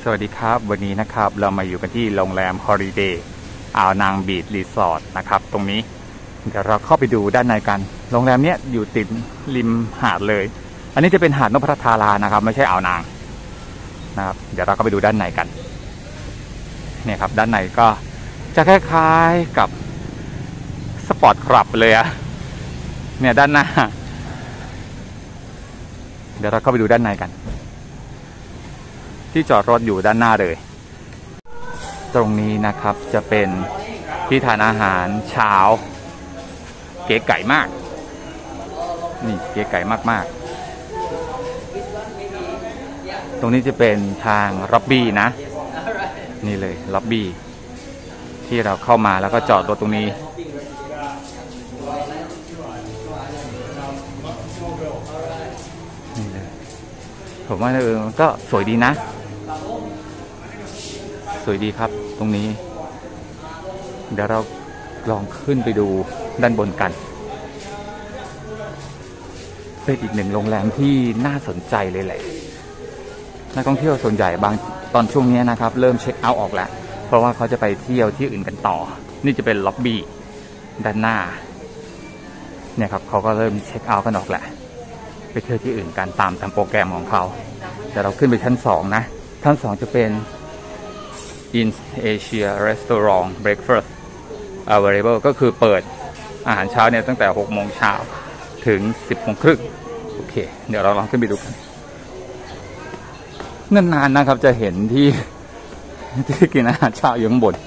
สวัสดีครับวันนี้นะครับเรามาอยู่กันที่โรงแรมฮอลิเดย์อ่าวนางบีชรีสอร์ทนะครับตรงนี้เดี๋ยวเราเข้าไปดูด้านในกันโรงแรมเนี้ยอยู่ติดริมหาดเลยอันนี้จะเป็นหาดนพธารานะครับไม่ใช่อ่าวนางนะครับเดี๋ยวเราก็ไปดูด้านในกันเนี่ยครับด้านในก็จะคล้ายๆกับสปอร์ตคลับเลยอะเนี่ยด้านหน้าเดี๋ยวเราเข้าไปดูด้านในกันที่จอดรถอยู่ด้านหน้าเลยตรงนี้นะครับจะเป็นที่ทานอาหารเช้าเก๋ไก่มากนี่เก๋ไก่มากๆตรงนี้จะเป็นทางล็อบบี้นะนี่เลยล็อบบี้ที่เราเข้ามาแล้วก็จอดรถตรงนี้นี่เลยผมว่าก็สวยดีนะสวยดีครับตรงนี้เดี๋ยวเราลองขึ้นไปดูด้านบนกันเป็นอีกหนึ่งโรงแรมที่น่าสนใจเลยแหละนักท่องเที่ยวส่วนใหญ่บางตอนช่วงนี้นะครับเริ่มเช็คเอาท์ออกแล้วเพราะว่าเขาจะไปเที่ยวที่อื่นกันต่อนี่จะเป็นล็อบบี้ด้านหน้าเนี่ยครับเขาก็เริ่มเช็คเอาท์กันออกแหละไปเที่ยวที่อื่นกันตามโปรแกรมของเขาแต่เราขึ้นไปชั้น2นะชั้น2จะเป็นIn Asia Restaurant Breakfast Available ก็คือเปิดอาหารเช้าเนี่ยตั้งแต่6 โมงเช้าถึง10 โมงครึ่งโอเคเดี๋ยวเราลองขึ้นไปดูกันนานๆนะครับจะเห็นที่กินอาหารเช้าอยู่ข้างบน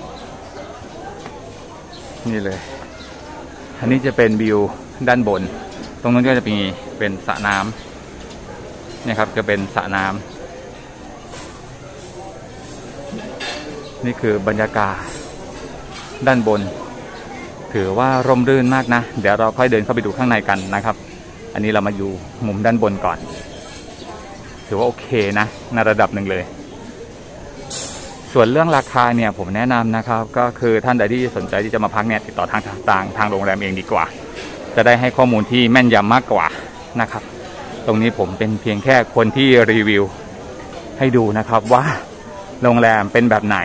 นี่เลยอันนี้จะเป็นวิวด้านบนตรงนั้นก็จะมีเป็นสระน้ำเนี่ยครับจะเป็นสระน้ำนี่คือบรรยากาศด้านบนถือว่าร่มรื่นมากนะเดี๋ยวเราค่อยเดินเข้าไปดูข้างในกันนะครับอันนี้เรามาอยู่มุมด้านบนก่อนถือว่าโอเคนะในระดับหนึ่งเลยส่วนเรื่องราคาเนี่ยผมแนะนำนะครับก็คือท่านใดที่สนใจที่จะมาพักเนี่ยติดต่อทางโรงแรมเองดีกว่าจะได้ให้ข้อมูลที่แม่นยำมากกว่านะครับตรงนี้ผมเป็นเพียงแค่คนที่รีวิวให้ดูนะครับว่าโรงแรมเป็นแบบไหน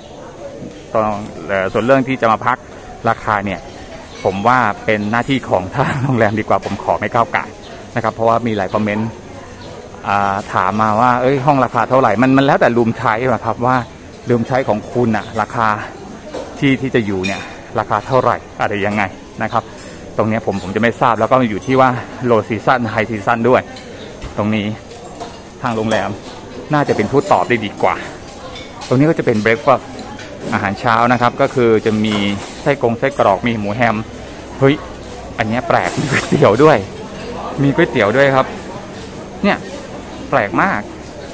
ส่วนเรื่องที่จะมาพักราคาเนี่ยผมว่าเป็นหน้าที่ของทางโรงแรมดีกว่าผมขอไม่ก้าวไก่นะครับเพราะว่ามีหลายคอมเมนต์ถามมาว่าห้องราคาเท่าไหร่มันแล้วแต่รูมใช้นะครับว่ารูมใช้ของคุณอะราคาที่จะอยู่เนี่ยราคาเท่าไหร่อะไรยังไงนะครับตรงนี้ผมจะไม่ทราบแล้วก็อยู่ที่ว่าโลซีซั่นไฮซีซั่นด้วยตรงนี้ทางโรงแรมน่าจะเป็นผู้ตอบได้ดีกว่าตรงนี้ก็จะเป็นเบรคฟาสต์อาหารเช้านะครับก็คือจะมีไส้กรอกมีหมูแฮมเฮ้ยอันนี้แปลกมีก๋วยเตี๋ยวด้วยครับเนี่ยแปลกมาก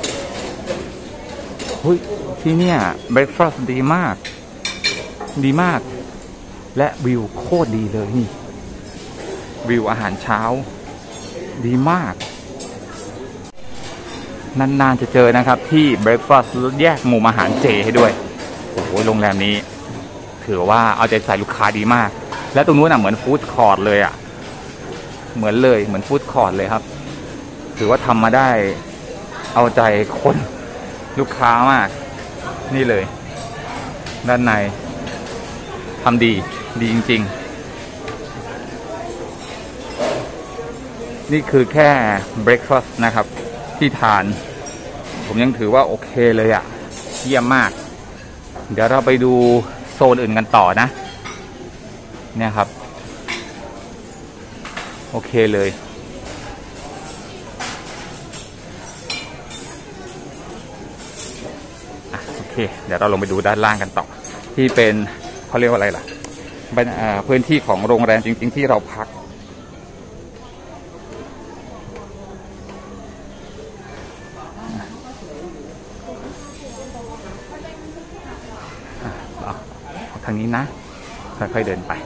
เฮ้ยที่เนี่ยเบรคฟาสต์ดีมากและวิวโคตรดีเลยนี่วิวอาหารเช้าดีมากนานๆจะเจอนะครับที่เบรคฟาสต์แยกมุมอาหารเจให้ด้วยโอ้โหโรงแรมนี้ถือว่าเอาใจใส่ลูกค้าดีมากและตรงนู้นเหมือนฟู้ดคอร์ทเลยเหมือนฟู้ดคอร์ทเลยครับถือว่าทำมาได้เอาใจคนลูกค้ามากนี่เลยด้านในทำดีจริงๆนี่คือแค่เบรคฟาสต์นะครับที่ทานผมยังถือว่าโอเคเลยเยี่ยมมากเดี๋ยวเราไปดูโซนอื่นกันต่อนะเนี่ยครับโอเคเลยโอเคเดี๋ยวเราลงไปดูด้านล่างกันต่อที่เป็นเขาเรียกว่าอะไรล่ะพื้นที่ของโรงแรมจริงๆที่เราพักทางนี้นะค่อยๆเดินไป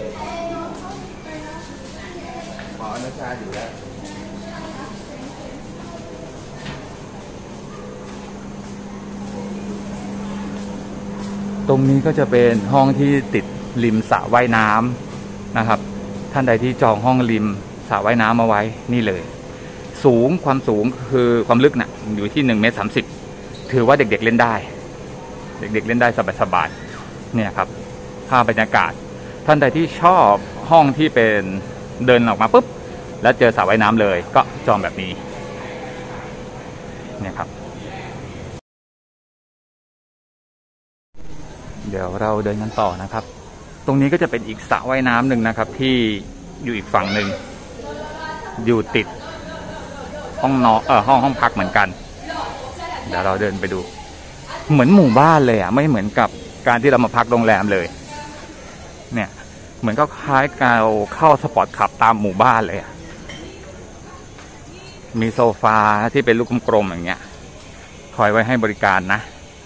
ตรงนี้ก็จะเป็นห้องที่ติดริมสระว่ายน้ำนะครับท่านใดที่จองห้องริมสระว่ายน้ำมาไว้นี่เลยความสูงคือความลึกอยู่ที่1.30 เมตรถือว่าเด็กๆเล่นได้เด็กๆเล่นได้สบายๆเนี่ยครับภาพบรรยากาศท่านใดที่ชอบห้องที่เป็นเดินออกมาปุ๊บแล้วเจอสระว่ายน้ำเลยก็จองแบบนี้เนี่ยครับเดี๋ยวเราเดินกันต่อนะครับตรงนี้ก็จะเป็นอีกสระว่ายน้ำหนึ่งนะครับที่อยู่อีกฝั่งหนึ่งอยู่ติดห้องนอนห้องพักเหมือนกันเดี๋ยวเราเดินไปดูเหมือนหมู่บ้านเลยอ่ะไม่เหมือนกับการที่เรามาพักโรงแรมเลยเนี่ยเหมือนก็คล้ายเราเข้าสปอร์ตคลับตามหมู่บ้านเลยอ่ะมีโซฟาที่เป็นลูกกลมๆอย่างเงี้ยคอยไว้ให้บริการนะ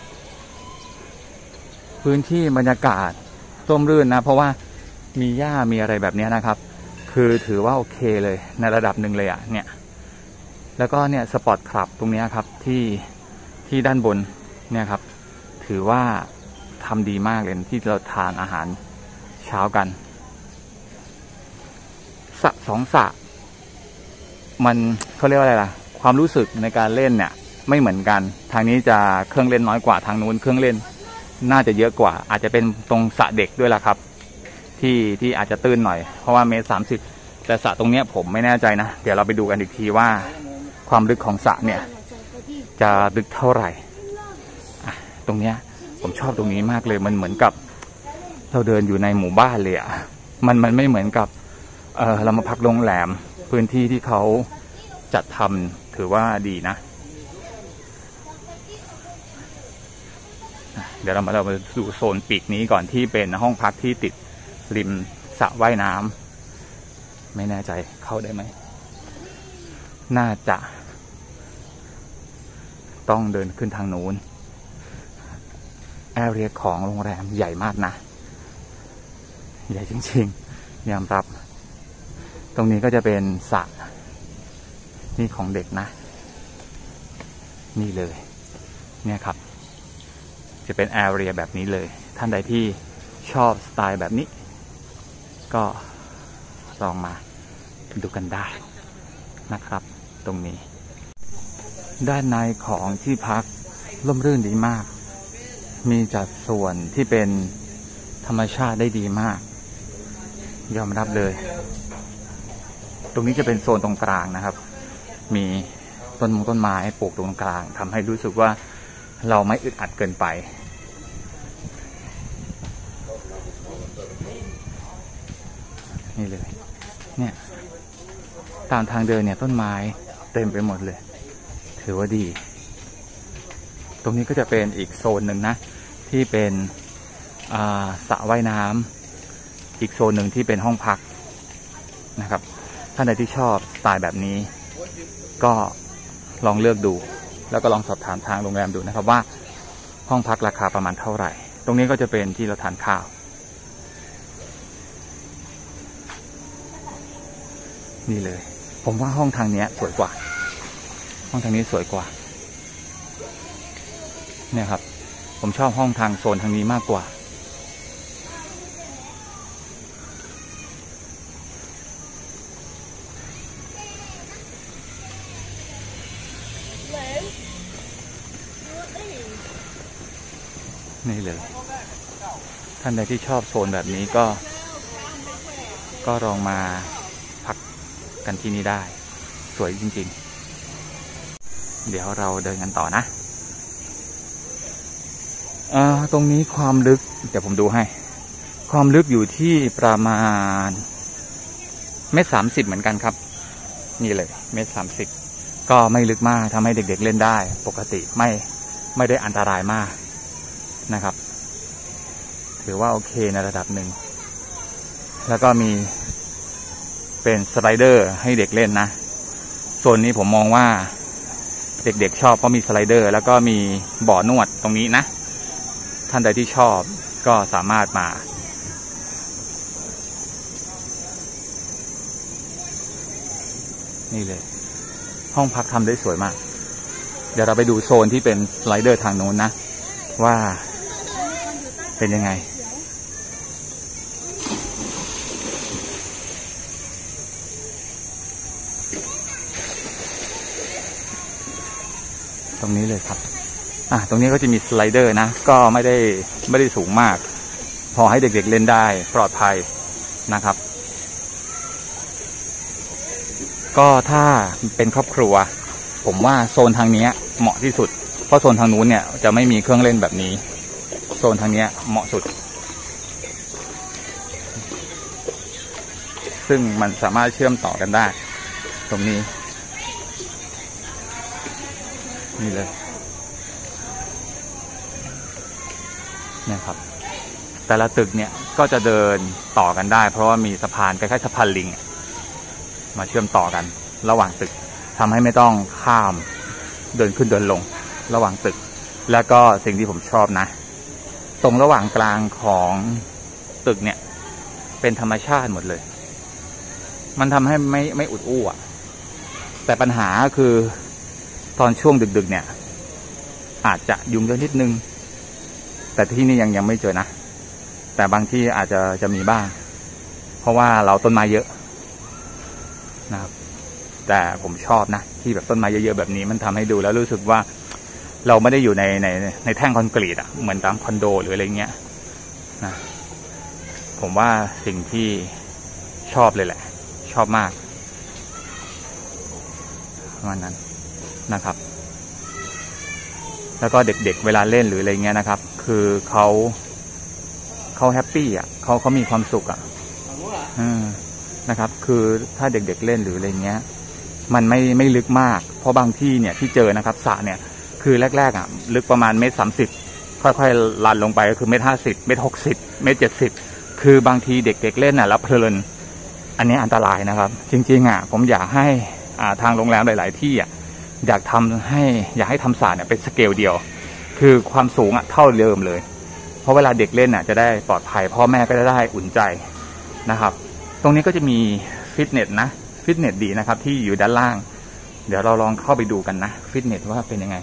พื้นที่บรรยากาศร่มรื่นนะเพราะว่ามีหญ้ามีอะไรแบบนี้นะครับคือถือว่าโอเคเลยในระดับหนึ่งเลยอ่ะเนี่ยแล้วก็เนี่ยสปอร์ตคลับตรงนี้ครับที่ด้านบนเนี่ยครับถือว่าทำดีมากเลยที่เราทานอาหารเช้ากันสระสองสระมันเขาเรียกว่าอะไรล่ะความรู้สึกในการเล่นเนี่ยไม่เหมือนกันทางนี้จะเครื่องเล่นน้อยกว่าทางนู้นเครื่องเล่นน่าจะเยอะกว่าอาจจะเป็นตรงสระเด็กด้วยล่ะครับที่อาจจะตื้นหน่อยเพราะว่า1.30 แต่สระตรงนี้ผมไม่แน่ใจนะเดี๋ยวเราไปดูกันอีกทีว่าความลึกของสระเนี่ยจะลึกเท่าไหร่ตรงเนี้ยผมชอบตรงนี้มากเลยมันเหมือนกับเราเดินอยู่ในหมู่บ้านเลยอ่ะมันไม่เหมือนกับเรามาพักโรงแรมพื้นที่ที่เขาจัดทำถือว่าดีนะเดี๋ยวเรามาดูโซนปีกนี้ก่อนที่เป็นห้องพักที่ติดริมสระว่ายน้ำไม่แน่ใจเข้าได้ไหมน่าจะต้องเดินขึ้นทางนู้นแอเรียของโรงแรมใหญ่มากนะใหญ่จริงๆยอมรับตรงนี้ก็จะเป็นสระนี่ของเด็กนะนี่เลยเนี่ยครับจะเป็นแอเรียแบบนี้เลยท่านใดที่ชอบสไตล์แบบนี้ก็ลองมาดูกันได้นะครับตรงนี้ด้านในของที่พักร่มรื่นดีมากมีจัดส่วนที่เป็นธรรมชาติได้ดีมากยอมรับเลยตรงนี้จะเป็นโซนตรงกลางนะครับมีต้นไม้ปลูกตรงกลางทำให้รู้สึกว่าเราไม่อึดอัดเกินไปนี่เลยเนี่ยตามทางเดินเนี่ยต้นไม้เต็มไปหมดเลยถือว่าดีตรงนี้ก็จะเป็นอีกโซนหนึ่งนะที่เป็นสระว่ายน้ำอีกโซนหนึ่งที่เป็นห้องพักนะครับท่านใดที่ชอบสไตล์แบบนี้ก็ลองเลือกดูแล้วก็ลองสอบถามทางโรงแรมดูนะครับว่าห้องพักราคาประมาณเท่าไหร่ตรงนี้ก็จะเป็นที่เราทานข้าวนี่เลยผมว่าห้องทางนี้สวยกว่าห้องทางนี้สวยกว่าเนี่ยครับผมชอบห้องทางโซนทางนี้มากกว่านี่เลยท่านใดที่ชอบโซนแบบนี้ก็ลองมาพักกันที่นี่ได้สวยจริงๆเดี๋ยวเราเดินกันต่อนะตรงนี้ความลึกเดี๋ยวผมดูให้ความลึกอยู่ที่ประมาณ1.30 เหมือนกันครับนี่เลย1.30 ก็ไม่ลึกมากทำให้เด็กๆเล่นได้ปกติไม่ได้อันตรายมากนะครับถือว่าโอเคในระดับหนึ่งแล้วก็มีเป็นสไลเดอร์ให้เด็กเล่นนะโซนนี้ผมมองว่าเด็กๆชอบเพราะมีสไลเดอร์แล้วก็มีบ่อนวดตรงนี้นะท่านใดที่ชอบก็สามารถมานี่เลยห้องพักทำได้สวยมากเดี๋ยวเราไปดูโซนที่เป็นสไลเดอร์ทางโน้นนะว่าเป็นยังไงตรงนี้เลยครับตรงนี้ก็จะมีสไลเดอร์นะก็ไม่ได้สูงมากพอให้เด็กๆเล่นได้ปลอดภัยนะครับก็ถ้าเป็นครอบครัวผมว่าโซนทางนี้เหมาะที่สุดเพราะโซนทางนู้นเนี่ยจะไม่มีเครื่องเล่นแบบนี้โซนทางนี้เหมาะสุดซึ่งมันสามารถเชื่อมต่อกันได้ตรงนี้นี่เลยเนี่ยครับแต่ละตึกเนี่ยก็จะเดินต่อกันได้เพราะว่ามีสะพานคล้ายๆสะพานลิงมาเชื่อมต่อกันระหว่างตึกทำให้ไม่ต้องข้ามเดินขึ้นเดินลงระหว่างตึกแล้วก็สิ่งที่ผมชอบนะตรงระหว่างกลางของตึกเนี่ยเป็นธรรมชาติหมดเลยมันทำให้ไม่อุดอู้อ่ะแต่ปัญหาคือตอนช่วงดึกๆเนี่ยอาจจะยุ่งเยอะนิดนึงแต่ที่นี่ยังไม่เจอนะแต่บางที่อาจจะมีบ้างเพราะว่าเราต้นไม้เยอะนะครับแต่ผมชอบนะที่แบบต้นไม้เยอะๆแบบนี้มันทำให้ดูแล้วรู้สึกว่าเราไม่ได้อยู่ในแท่งคอนกรีตอ่ะเหมือนตามคอนโดหรืออะไรเงี้ยนะผมว่าสิ่งที่ชอบเลยแหละชอบมากประมาณนั้นนะครับแล้วก็เด็กๆเวลาเล่นหรืออะไรเงี้ยนะครับคือเขาแฮปปี้อ่ะเขามีความสุขอ่ะนะครับคือถ้าเด็กๆเล่นหรืออะไรเงี้ยมันไม่ลึกมากเพราะบางที่เนี่ยที่เจอนะครับสระเนี่ยคือแรกๆอ่ะลึกประมาณ1.30 ค่อยๆลันลงไปก็คือ1.50 1.60 1.70คือบางทีเด็กๆเล่นน่ะแล้วเพลินอันนี้อันตรายนะครับจริงๆอ่ะผมอยากให้ทางโรงแรมหลายๆที่อ่ะอยากให้ทำสระเนี่ยเป็นสเกลเดียวคือความสูงอ่ะเท่าเดิมเลยเพราะเวลาเด็กเล่นอ่ะจะได้ปลอดภัยพ่อแม่ก็จะได้อุ่นใจนะครับตรงนี้ก็จะมีฟิตเนสนะฟิตเนสดีนะครับที่อยู่ด้านล่างเดี๋ยวเราลองเข้าไปดูกันนะฟิตเนสว่าเป็นยังไง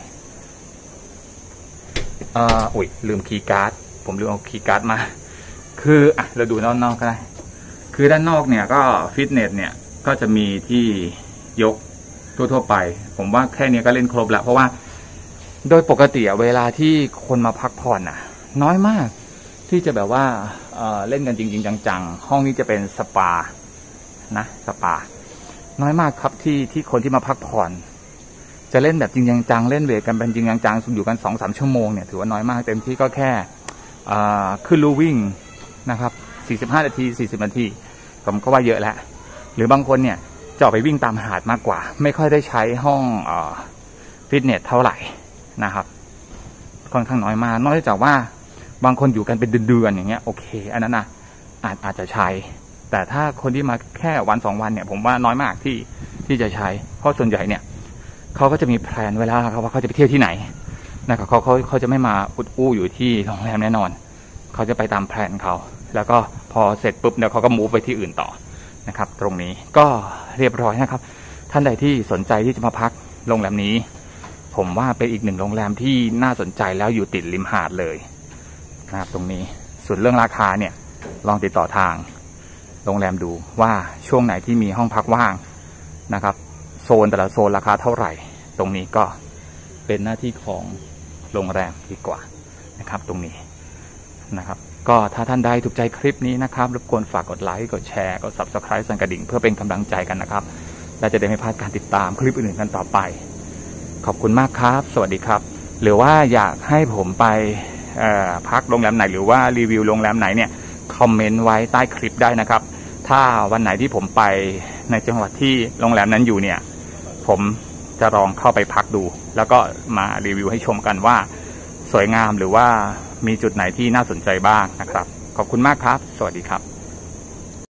ลืมคีย์การ์ดผมลืมเอาคีย์การ์ดมาคือเราดูด้านนอกก็ได้คือด้านนอกเนี่ยก็ฟิตเนสเนี่ยก็จะมีที่ยกทั่วๆไปผมว่าแค่นี้ก็เล่นครบแล้วเพราะว่าโดยปกติเวลาที่คนมาพักผ่อนน้อยมากที่จะแบบว่าเล่นกันจริงๆจังๆห้องนี้จะเป็นสปานะสปาน้อยมากครับที่คนที่มาพักผ่อนจะเล่นแบบจริงจังเล่นเวทกันเป็นจริงจังอยู่กัน 2-3 ชั่วโมงเนี่ยถือว่าน้อยมากเต็มที่ก็แค่ขึ้นลู่วิ่งนะครับ45 นาที40 นาทีผมก็ว่าเยอะแล้วหรือบางคนเนี่ยจะออกไปวิ่งตามหาดมากกว่าไม่ค่อยได้ใช้ห้องฟิตเนสเท่าไหร่นะครับค่อนข้างน้อยมากนอกจากว่าบางคนอยู่กันเป็นเดือนๆอย่างเงี้ยโอเคอันนั้นอาจจะใช้แต่ถ้าคนที่มาแค่1-2 วันเนี่ยผมว่าน้อยมากที่จะใช้เพราะส่วนใหญ่เนี่ยเขาก็จะมีแพลนเวลาว่าเขาจะไปเที่ยวที่ไหนนะครับเขาจะไม่มาอุดอู้อยู่ที่โรงแรมแน่นอนเขาจะไปตามแพลนเขาแล้วก็พอเสร็จปุ๊บเดี๋ยวเขาก็มูฟไปที่อื่นต่อนะครับตรงนี้ก็เรียบร้อยนะครับท่านใดที่สนใจที่จะมาพักโรงแรมนี้ผมว่าเป็นอีกหนึ่งโรงแรมที่น่าสนใจแล้วอยู่ติดริมหาดเลยนะครับตรงนี้ส่วนเรื่องราคาเนี่ยลองติดต่อทางโรงแรมดูว่าช่วงไหนที่มีห้องพักว่างนะครับโซนแต่ละโซนราคาเท่าไหร่ตรงนี้ก็เป็นหน้าที่ของโรงแรมดีกว่านะครับตรงนี้นะครับก็ถ้าท่านใดถูกใจคลิปนี้นะครับรบกวนฝากกดไลค์กดแชร์กด Subscribe สั่นกระดิ่งเพื่อเป็นกำลังใจกันนะครับและจะได้ไม่พลาดการติดตามคลิปอื่นๆกันต่อไปขอบคุณมากครับสวัสดีครับหรือว่าอยากให้ผมไปพักโรงแรมไหนหรือว่ารีวิวโรงแรมไหนเนี่ยคอมเมนต์ไว้ใต้คลิปได้นะครับถ้าวันไหนที่ผมไปในจังหวัดที่โรงแรมนั้นอยู่เนี่ยผมจะลองเข้าไปพักดูแล้วก็มารีวิวให้ชมกันว่าสวยงามหรือว่ามีจุดไหนที่น่าสนใจบ้างนะครับขอบคุณมากครับสวัสดีครับ